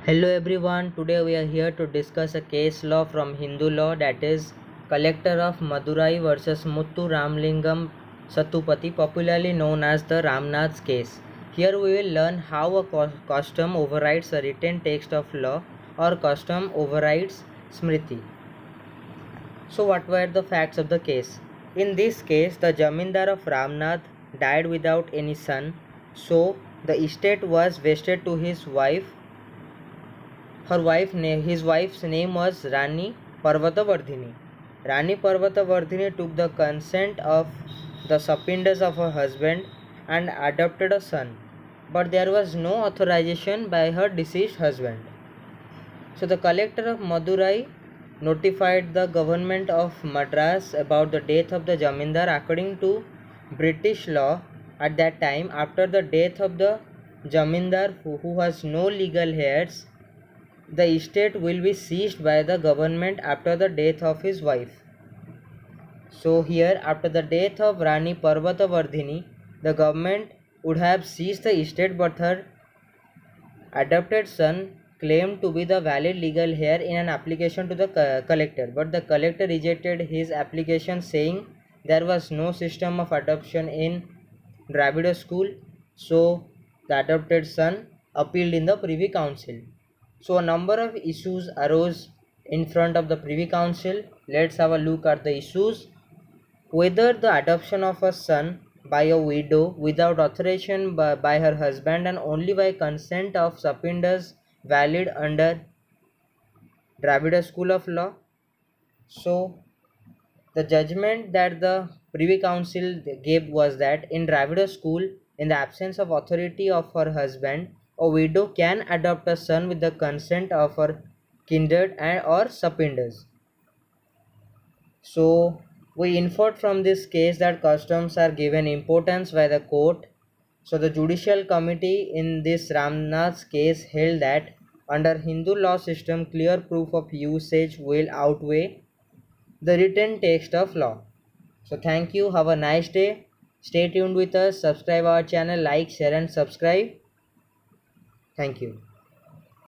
Hello everyone, today we are here to discuss a case law from Hindu law, that is Collector of Madurai versus Muthu Ramlingam Sathupathy, popularly known as the Ramnad'S case. Here we will learn how a custom overrides a written text of law or custom overrides Smriti. So what were the facts of the case? In this case, the Jamindar of Ramnad died without any son, so the estate was vested to his wife. His wife's name was Rani Parvatavardhini. Rani Parvatavardhini took the consent of the Sapindas of her husband and adopted a son, but there was no authorization by her deceased husband. So the collector of Madurai notified the government of Madras about the death of the Jamindar. According to British law at that time, after the death of the Jamindar who has no legal heirs, the estate will be seized by the government after the death of his wife. So here, after the death of Rani Parvatavardhini, the government would have seized the estate, but her adopted son claimed to be the valid legal heir in an application to the collector, but the collector rejected his application, saying there was no system of adoption in Dravida school. So the adopted son appealed in the Privy Council. So a number of issues arose in front of the Privy Council. Let's have a look at the issues. Whether the adoption of a son by a widow without authorization by her husband and only by consent of Sapindas valid under Dravida school of law. So the judgment that the Privy Council gave was that in Dravida school, in the absence of authority of her husband, a widow can adopt a son with the consent of her kindred or Sapindas. So we inferred from this case that customs are given importance by the court. So the judicial committee in this Ramnad'S case held that under Hindu law system, clear proof of usage will outweigh the written text of law. So thank you, have a nice day, stay tuned with us, subscribe our channel, like, share and subscribe. Thank you.